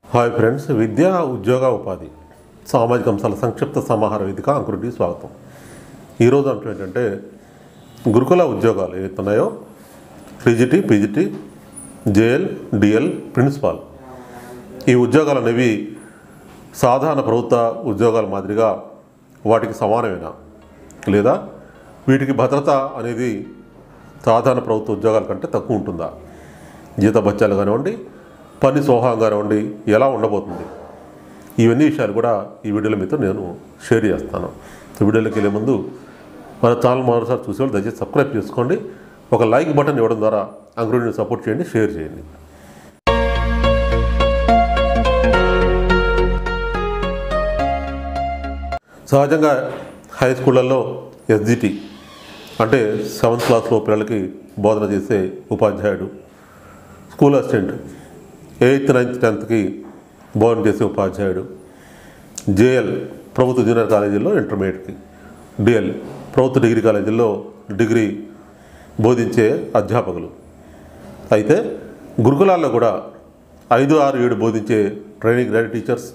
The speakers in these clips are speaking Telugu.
హాయ్ ఫ్రెండ్స్, విద్యా ఉద్యోగ ఉపాధి సామాజిక అంశాల సంక్షిప్త సమాహార వేదిక అంకురుడికి స్వాగతం. ఈరోజు అంశం ఏంటంటే గురుకుల ఉద్యోగాలు ఏవైతున్నాయో TGT, PGT, JL, DL, principal ఈ ఉద్యోగాలు అనేవి సాధారణ ప్రభుత్వ ఉద్యోగాల మాదిరిగా వాటికి సమానమేనా, లేదా వీటికి భద్రత అనేది సాధారణ ప్రభుత్వ ఉద్యోగాల కంటే తక్కువ ఉంటుందా, జీతభత్యాలు కానివ్వండి, పని సోహం కానివ్వండి ఎలా ఉండబోతుంది, ఇవన్నీ విషయాలు కూడా ఈ వీడియోలో మీతో నేను షేర్ చేస్తాను. ఈ వీడియోలోకి వెళ్ళే ముందు మన ఛానల్ మరోసారి చూసేవాళ్ళు దయచేసి సబ్స్క్రైబ్ చేసుకోండి. ఒక లైక్ బటన్ ఇవ్వడం ద్వారా అంకురుడిని సపోర్ట్ చేయండి, షేర్ చేయండి. సహజంగా హై స్కూళ్ళల్లో ఎస్జిటి అంటే 7th క్లాస్లో పిల్లలకి బోధన చేసే ఉపాధ్యాయుడు, school assistant 8th, 9th, 10th బోధన చేసే ఉపాధ్యాయుడు, జేఎల్ ప్రభుత్వ జూనియర్ కాలేజీల్లో ఇంటర్మీడియట్కి, డిఎల్ ప్రభుత్వ డిగ్రీ కాలేజీల్లో డిగ్రీ బోధించే అధ్యాపకులు. అయితే గురుకులాల్లో కూడా 5, 6, 7 బోధించే ట్రైనింగ్ గ్రాడ్యుయేట్ టీచర్స్,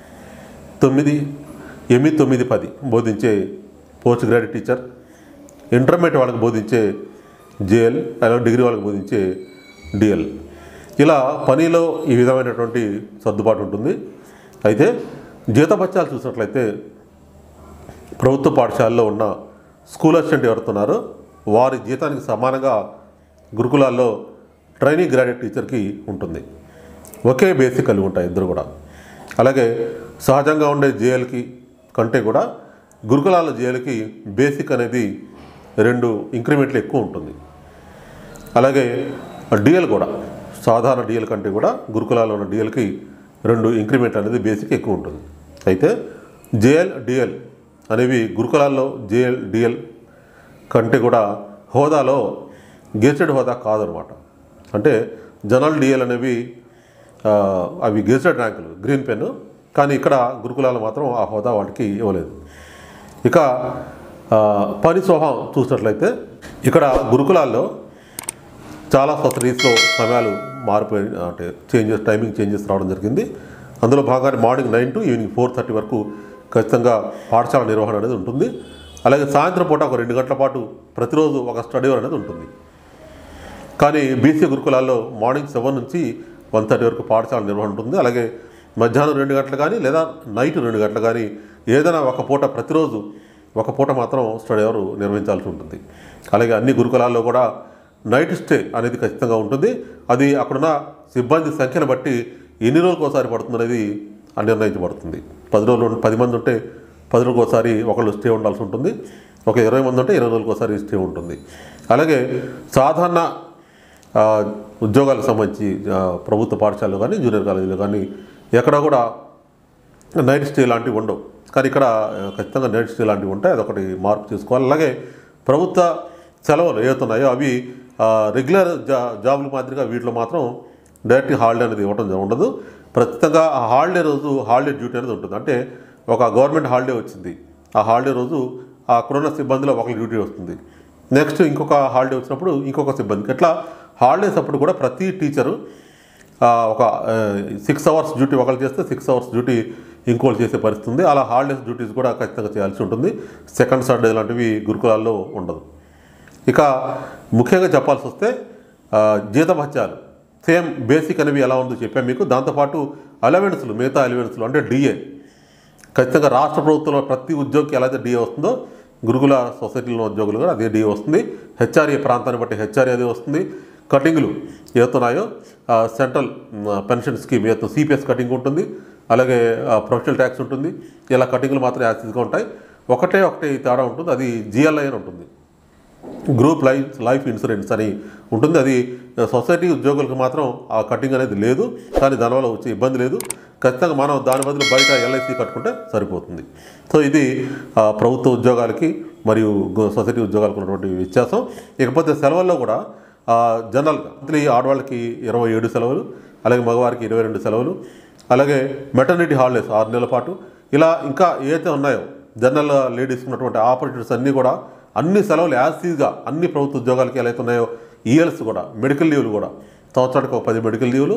9, 8, 9, 10 బోధించే పోస్ట్ గ్రాడ్యుయేట్ టీచర్, ఇంటర్మీడియట్ వాళ్ళకి బోధించే జేఎల్, అలాగే డిగ్రీ వాళ్ళకి బోధించే డిఎల్, ఇలా పనిలో ఈ విధమైనటువంటి సర్దుబాటు ఉంటుంది. అయితే జీతభత్యాలు చూసినట్లయితే ప్రభుత్వ పాఠశాలలో ఉన్న స్కూల్ అసిస్టెంట్ ఎవరుతున్నారో వారి జీతానికి సమానంగా గురుకులాల్లో ట్రైనింగ్ గ్రాడ్యుయేట్ టీచర్కి ఉంటుంది. ఒకే బేసిక్ కలిగి ఉంటాయి ఇద్దరు కూడా. అలాగే సహజంగా ఉండే జేఎల్కి కంటే కూడా గురుకులాల జేఎల్కి బేసిక్ అనేది 2 ఇంక్రిమెంట్లు ఎక్కువ ఉంటుంది. అలాగే డిఎల్ కూడా సాధారణ డిఎల్ కంటే కూడా గురుకులాల్లో ఉన్న డిఎల్కి 2 ఇంక్రిమెంట్ అనేది బేసిక్ ఎక్కువ ఉంటుంది. అయితే జేఎల్, డిఎల్ అనేవి గురుకులాల్లో జేఎల్, డిఎల్ కంటే కూడా హోదాలో గెజెటెడ్ హోదా కాదనమాట. అంటే జనరల్ డిఎల్ అనేవి అవి గెజెటెడ్ ర్యాంకులు, గ్రీన్ పెన్, కానీ ఇక్కడ గురుకులాలు మాత్రం ఆ హోదా వాటికి ఇవ్వలేదు. ఇక పని సోహం చూసినట్లయితే ఇక్కడ గురుకులాల్లో చాలా సొసైటీస్లో సమయాలు మారిపోయి, అంటే టైమింగ్ చేంజెస్ రావడం జరిగింది. అందులో భాగంగా మార్నింగ్ 9 to ఈవినింగ్ 4:30 వరకు ఖచ్చితంగా పాఠశాల నిర్వహణ అనేది ఉంటుంది. అలాగే సాయంత్రం పూట ఒక 2 గంటల పాటు ప్రతిరోజు ఒక స్టడీ అవర్ అనేది ఉంటుంది. కానీ బీసీ గురుకులాల్లో మార్నింగ్ 7 నుంచి 1:30 వరకు పాఠశాల నిర్వహణ ఉంటుంది. అలాగే మధ్యాహ్నం 2 గంటలు కానీ లేదా నైట్ 2 గంటలు కానీ ఏదైనా ఒక పూట, ప్రతిరోజు ఒక పూట మాత్రం స్టడీ అవర్ నిర్వహించాల్సి ఉంటుంది. అలాగే అన్ని గురుకులాల్లో కూడా నైట్ స్టే అనేది ఖచ్చితంగా ఉంటుంది. అది అక్కడున్న సిబ్బంది సంఖ్యను బట్టి ఎన్ని రోజులకు ఒకసారి పడుతుంది అనేది నిర్ణయించబడుతుంది. 10 మంది ఉంటే 10 రోజులకు ఒకసారి ఒకళ్ళు స్టే ఉండాల్సి ఉంటుంది. ఒక 20 మంది ఉంటే 20 రోజులకు ఒకసారి స్టే ఉంటుంది. అలాగే సాధారణ ఉద్యోగాలకు సంబంధించి ప్రభుత్వ పాఠశాలలో కానీ జూనియర్ కాలేజీలో కానీ ఎక్కడ కూడా నైట్ స్టే లాంటివి ఉండవు. కానీ ఇక్కడ ఖచ్చితంగా నైట్ స్టే లాంటివి ఉంటాయి. అదొకటి మార్పు చేసుకోవాలి. అలాగే ప్రభుత్వ సెలవులు ఏవైతున్నాయో అవి రెగ్యులర్ జాబుల మాదిరిగా వీటిలో మాత్రం డైరెక్ట్ హాలిడే అనేది ఇవ్వడం ఉండదు. ప్రస్తుతంగా ఆ హాలిడే రోజు హాలిడే డ్యూటీ అనేది ఉంటుంది. అంటే ఒక గవర్నమెంట్ హాలిడే వచ్చింది, ఆ హాలిడే రోజు అక్కడున్న సిబ్బందిలో ఒకరి డ్యూటీ వస్తుంది. నెక్స్ట్ ఇంకొక హాలిడే వచ్చినప్పుడు ఇంకొక సిబ్బందికి, ఇట్లా హాలిడేస్ అప్పుడు కూడా ప్రతి టీచరు ఒక 6 hours డ్యూటీ ఒకళ్ళు చేస్తే 6 hours డ్యూటీ ఇంకోళ్ళు చేసే పరిస్థితి ఉంది. అలా హాలిడేస్ డ్యూటీస్ కూడా ఖచ్చితంగా చేయాల్సి ఉంటుంది. సెకండ్ సాటర్డే లాంటివి గురుకులాల్లో ఉండదు. ఇక ముఖ్యంగా చెప్పాల్సి వస్తే జీతభత్యాలు సేమ్ బేసిక్ అనేవి ఎలా ఉందో చెప్పాను మీకు. దాంతోపాటు అలవెన్స్లు, మిగతా అలవెన్స్లు అంటే డిఏ ఖచ్చితంగా రాష్ట్ర ప్రభుత్వంలో ప్రతి ఉద్యోగికి ఎలా అయితే డిఏ వస్తుందో గురుకుల సొసైటీలో ఉద్యోగులు కూడా అదే డిఏ వస్తుంది. హెచ్ఆర్ఏ ప్రాంతాన్ని బట్టి హెచ్ఆర్ఏ అదే వస్తుంది. కటింగ్లు ఏతున్నాయో సెంట్రల్ పెన్షన్ స్కీమ్ ఏతో సిపిఎస్ కటింగ్ ఉంటుంది. అలాగే ప్రొఫెషనల్ ట్యాక్స్ ఉంటుంది. ఇలా కటింగ్లు మాత్రం యాక్సిస్గా ఉంటాయి. ఒకటే తేడా ఉంటుంది, అది జిఎల్ఐ అని ఉంటుంది, గ్రూప్ లైఫ్ ఇన్సూరెన్స్ అని ఉంటుంది. అది సొసైటీ ఉద్యోగులకు మాత్రం ఆ కటింగ్ అనేది లేదు, కానీ దానివల్ల వచ్చే ఇబ్బంది లేదు. ఖచ్చితంగా మనం దాని బదులు బయట ఎల్ఐసి కట్టుకుంటే సరిపోతుంది. సో ఇది ప్రభుత్వ ఉద్యోగాలకి మరియు సొసైటీ ఉద్యోగాలకు ఉన్నటువంటి వ్యత్యాసం. ఇకపోతే సెలవుల్లో కూడా జనరల్గా ఆడవాళ్ళకి 27 సెలవులు, అలాగే మగవారికి 22 సెలవులు, అలాగే మెటర్నిటీ హాలిడేస్ 6 నెలల పాటు, ఇలా ఇంకా ఏదైతే ఉన్నాయో జనరల్ లేడీస్ ఉన్నటువంటి ఆపర్చునిటీస్ అన్నీ కూడా అన్ని సెలవులు యాజ్గా అన్ని ప్రభుత్వ ఉద్యోగాలకి ఎలా అయితే ఉన్నాయో ఈఎల్స్ కూడా, మెడికల్ లీవ్లు కూడా సంవత్సరానికి ఒక 10 మెడికల్ లీవ్లు,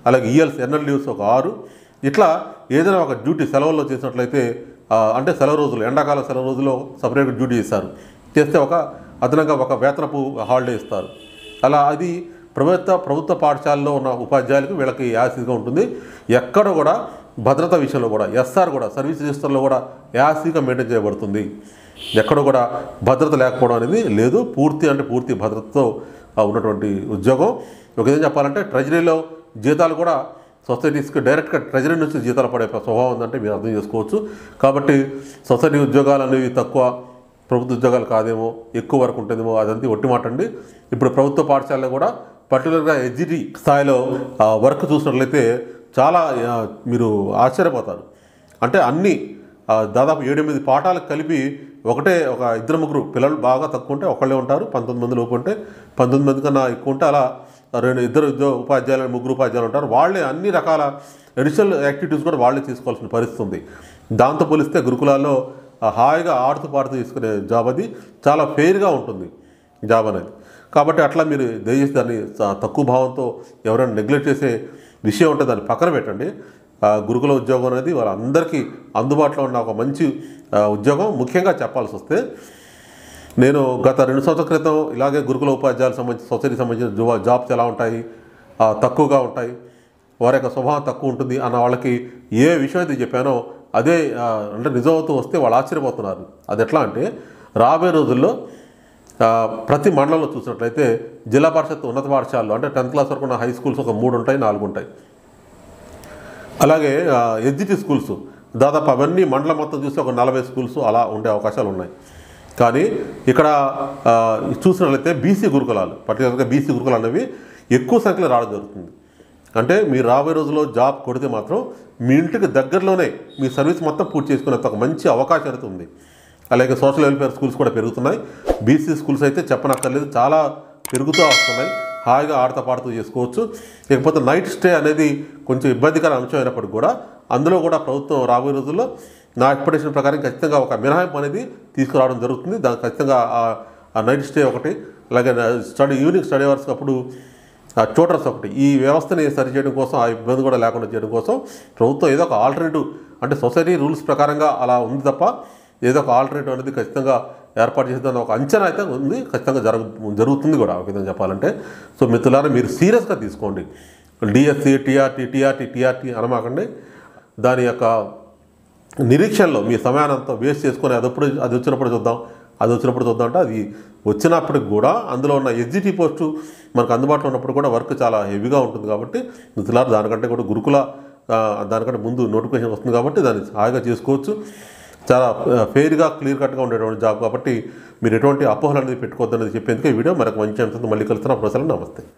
అలాగే ఈఎల్స్ ఎన్ఎల్ లీవ్స్ ఒక 6, ఇట్లా ఏదైనా ఒక డ్యూటీ సెలవుల్లో చేసినట్లయితే అంటే సెలవు రోజులు ఎండాకాల సెలవు రోజుల్లో సపరేట్గా డ్యూటీ ఇస్తారు, చేస్తే ఒక అదనంగా ఒక వేతనపు హాలిడే ఇస్తారు. అలా అది ప్రభుత్వ పాఠశాలలో ఉన్న ఉపాధ్యాయులకు వీళ్ళకి యాసిడ్గా ఉంటుంది. ఎక్కడ కూడా భద్రత విషయంలో కూడా ఎస్ఆర్ కూడా సర్వీస్ రిజిస్టర్లో కూడా యాసిడ్గా మెయింటైన్ చేయబడుతుంది. ఎక్కడ కూడా భద్రత లేకపోవడం అనేది లేదు. పూర్తి భద్రతతో ఉన్నటువంటి ఉద్యోగం. ఒక విధంగా చెప్పాలంటే ట్రెజరీలో జీతాలు కూడా సొసైటీస్కి డైరెక్ట్గా ట్రెజరీ నుంచి జీతాలు పడే స్వభావం ఉందంటే మీరు అర్థం చేసుకోవచ్చు. కాబట్టి సొసైటీ ఉద్యోగాలు అనేవి తక్కువ, ప్రభుత్వ ఉద్యోగాలు కాదేమో, ఎక్కువ వరకు ఉంటుందేమో, అదంతా ఒట్టి మాట అండి. ఇప్పుడు ప్రభుత్వ పాఠశాలలో కూడా పర్టికులర్గా ఎస్జిటి స్థాయిలో వర్క్ చూసినట్లయితే చాలా మీరు ఆశ్చర్యపోతారు. అంటే అన్నీ దాదాపు 7-8 పాఠాలకు కలిపి ఒక 2-3 పిల్లలు బాగా తక్కువ ఉంటే ఒకళ్ళే ఉంటారు, 19 మంది లోపు ఉంటే 19 మంది కన్నా ఎక్కువ ఉంటే అలా 2 ఉపాధ్యాయులు 3 ఉపాధ్యాయులు ఉంటారు. వాళ్ళే అన్ని రకాల అడిషనల్ యాక్టివిటీస్ కూడా వాళ్ళే తీసుకోవాల్సిన పరిస్థితి ఉంది. దాంతో పోలిస్తే గురుకులాల్లో హాయిగా ఆడుతూ పాడుతూ తీసుకునే జాబ్ అది చాలా ఫెయిర్గా ఉంటుంది జాబ్ అనేది. కాబట్టి అట్లా మీరు దయచేసి దాన్ని తక్కువ భావంతో ఎవరైనా నెగ్లెక్ట్ చేసే విషయం ఉంటే దాన్ని పక్కన పెట్టండి. గురుకుల ఉద్యోగం అనేది వాళ్ళందరికీ అందుబాటులో ఉన్న ఒక మంచి ఉద్యోగం. ముఖ్యంగా చెప్పాల్సి వస్తే నేను గత 2 సంవత్సరాల క్రితం ఇలాగే గురుకుల ఉపాధ్యాయులకు సంబంధించి సొసైటీకి సంబంధించిన జాబ్స్ ఎలా ఉంటాయి, తక్కువగా ఉంటాయి, వారి యొక్క స్వభావం తక్కువ ఉంటుంది అన్న వాళ్ళకి ఏ విషయం అయితే చెప్పానో అదే అంటే నిజమవుతూ వస్తే వాళ్ళు ఆశ్చర్యపోతున్నారు. అది ఎట్లా అంటే రాబోయే రోజుల్లో ప్రతి మండలంలో చూసినట్లయితే జిల్లా పరిషత్ ఉన్నత పాఠశాలలు అంటే 10th క్లాస్ వరకు ఉన్న హై స్కూల్స్ ఒక 3 ఉంటాయి, 4 ఉంటాయి. అలాగే ఎస్జిటి స్కూల్స్ దాదాపు అవన్నీ మండలం మొత్తం చూస్తే ఒక 40 స్కూల్స్ అలా ఉండే అవకాశాలు ఉన్నాయి. కానీ ఇక్కడ చూసినట్లయితే బీసీ గురుకులాలు, పర్టికులర్గా బీసీ గురుకులాలు అనేవి ఎక్కువ సంఖ్యలో రావడం జరుగుతుంది. అంటే మీరు రాబోయే రోజుల్లో జాబ్ కొడితే మాత్రం మీ ఇంటికి దగ్గరలోనే మీ సర్వీస్ మొత్తం పూర్తి చేసుకునే ఒక మంచి అవకాశం అయితే ఉంది. అలాగే సోషల్ వెల్ఫేర్ స్కూల్స్ కూడా పెరుగుతున్నాయి. బీసీ స్కూల్స్ అయితే చెప్పనక్కర్లేదు, చాలా పెరుగుతూ వస్తున్నాయి. హాయిగా ఆడతా పాడుతూ చేసుకోవచ్చు. లేకపోతే నైట్ స్టే అనేది కొంచెం ఇబ్బందికర అంశం అయినప్పటికీ కూడా అందులో కూడా ప్రభుత్వం రాబోయే రోజుల్లో నా ఎక్స్పెక్టేషన్ ప్రకారం ఖచ్చితంగా ఒక మినహాయింపు అనేది తీసుకురావడం జరుగుతుంది. దానికి ఖచ్చితంగా ఆ నైట్ స్టే ఒకటి, అలాగే ఈవినింగ్ స్టడీ అవర్స్ అప్పుడు ట్యూటర్స్ ఒకటి, ఈ వ్యవస్థని సరిచేయడం కోసం, ఆ ఇబ్బంది కూడా లేకుండా చేయడం కోసం ప్రభుత్వం ఏదో ఒక ఆల్టర్నేటివ్ అంటే సొసైటీ రూల్స్ ప్రకారంగా అలా ఉంది తప్ప ఏదో ఒక ఆల్టర్నేటివ్ అనేది ఖచ్చితంగా ఏర్పాటు చేసేదాన్ని ఒక అంచనా అయితే ఉంది, ఖచ్చితంగా జరుగుతుంది కూడా ఒక విధంగా చెప్పాలంటే. సో మిత్రులారా మీరు సీరియస్గా తీసుకోండి. డిఎస్సి టీఆర్టీ అనమాకండి. దాని యొక్క నిరీక్షణలో మీ సమయానంతా వేస్ట్ చేసుకొని అది వచ్చినప్పుడు చూద్దాం అంటే అది వచ్చినప్పటికి కూడా అందులో ఉన్న ఎస్జిటి పోస్టు మనకు అందుబాటులో ఉన్నప్పుడు కూడా వర్క్ చాలా హెవీగా ఉంటుంది. కాబట్టి మిత్రులారా దానికంటే కూడా గురుకుల దానికంటే ముందు నోటిఫికేషన్ వస్తుంది కాబట్టి దాన్ని హాయిగా చేసుకోవచ్చు. చాలా ఫెయిర్గా క్లియర్ కట్గా ఉండేటువంటి జాబ్ కాబట్టి మీరు ఎటువంటి అపోహలు అనేది పెట్టుకోవద్దు అనేది చెప్పేందుకే ఈ వీడియో. మరొక మంచి అంశంతో మళ్ళీ కలుస్తున్నా. ప్రొఫెసర్ నమస్తే.